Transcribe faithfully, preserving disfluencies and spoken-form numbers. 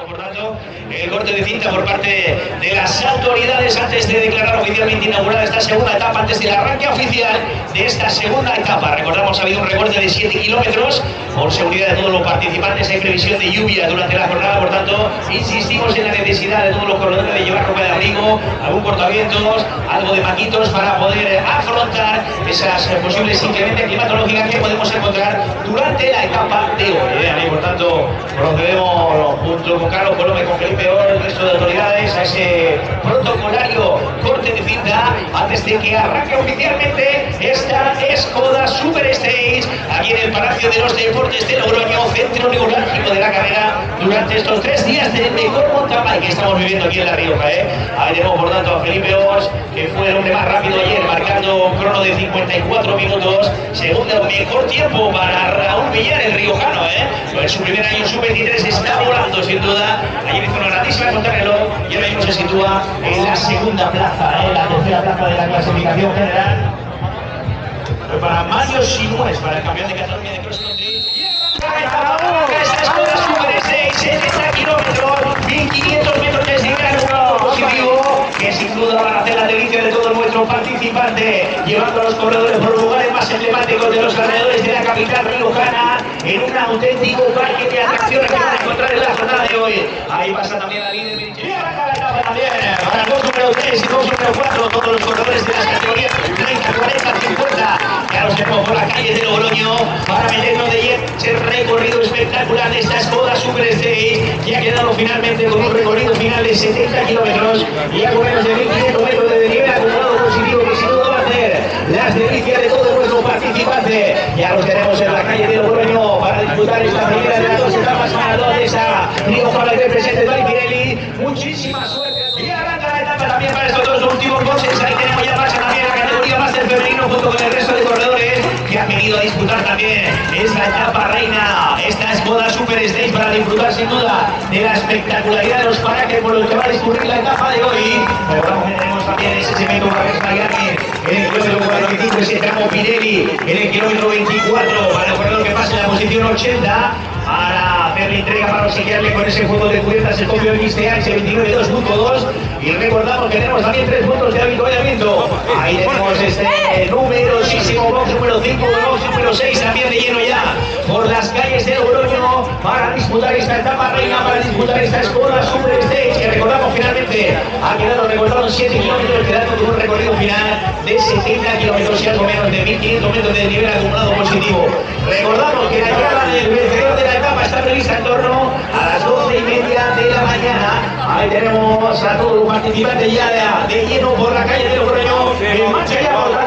Por tanto, el corte de cinta por parte de las autoridades antes de declarar oficialmente inaugurada esta segunda etapa, antes del arranque oficial de esta segunda etapa. Recordamos, ha habido un recorte de siete kilómetros por seguridad de todos los participantes. Hay previsión de lluvia durante la jornada, por tanto, insistimos en la necesidad de todos los corredores de llevar ropa de abrigo, algún cortavientos, algo de maquitos para poder afrontar esas posibles inclemencias climatológicas que podemos encontrar durante la etapa de hoy. ¿eh? Por tanto, procedemos junto con Carlos Colome, con Felipe Or, el resto de autoridades, a ese protocolario corte de cinta antes de que arranque oficialmente esta Skoda Super Stage aquí en el Palacio de los Deportes de Logroño, centro neurálgico de la carrera durante estos tres días del mejor mountain bike que estamos viviendo aquí en La Rioja. ¿eh? Ahí tenemos por tanto a Felipe Os, que fue el hombre más rápido ayer, marcando un crono de cincuenta y cuatro minutos, segundo mejor tiempo para Raúl Villar, el riojano. ¿eh? En su primer año sub veintitrés está volando sin duda. Ayer hizo una grandísima contrarreloj y ahora mismo se sitúa en la segunda plaza, en ¿eh? la tercera plaza de la clasificación general. Para Mario Sinués, para el campeón de Cataluña de cross country. Esta es Skoda Super Stage, setenta kilómetros, mil quinientos metros de desnivel positivo, que sin duda van a hacer la delicia de todo nuestro participante, llevando a los corredores por los lugares más emblemáticos de los alrededores de la capital riojana, en un auténtico parque de atracciones que van a encontrar en la jornada de hoy. Ahí pasa también la líder y arranca la etapa también para el dos número tres y dos número cuatro, todos los corredores de las categorías treinta, cuarenta, cincuenta. Ya los tenemos por las calles de Logroño para meternos de lleno ese recorrido espectacular de esta Skoda Super Stage, que ha quedado finalmente con un recorrido final de setenta kilómetros y a menos de mil quinientos metros de nivel acumulado positivo, que sin duda va a hacer las delicias de todo nuestro participante. Ya los tenemos en la calle de Logroño para disputar esta primera de las dos etapas ganadoras de esa Rioja que presente Tony Pirelli. Muchísima suerte y arranca la etapa también para estos dos últimos coches. Ahí tenemos ya marcha también la categoría Máster femenino junto con el resto de corredores que han venido a disputar también esta etapa reina, esta Skoda Super Stage, para disfrutar sin duda de la espectacularidad de los parajes por los que va a discurrir la etapa de hoy. Recordamos que tenemos también ese segmento para Miami en el kilómetro cuarenta y cinco, ese tramo Pirelli en el kilómetro veinticuatro para el corredor que pase en la posición ochenta, para hacerle entrega para obsequiarle con ese juego de cubiertas el copio X T A ese veintinueve dos punto dos. Y recordamos que tenemos también tres puntos de avituallamiento. Ahí tenemos este numerosísimo box número cinco, box número seis también de lleno ya por las calles de Logroño para disputar esta etapa reina, para disputar esta Skoda Super Stage, que recordamos finalmente ha quedado recortado en siete kilómetros, quedando con un recorrido final de setenta kilómetros y algo menos de mil quinientos metros de nivel acumulado positivo. Recordamos que la llegada del vencedor de la etapa está prevista en torno a las doce y media de la mañana. Ahí tenemos a todos los participantes ya de, de lleno por la calle de Logroño, en marcha ya por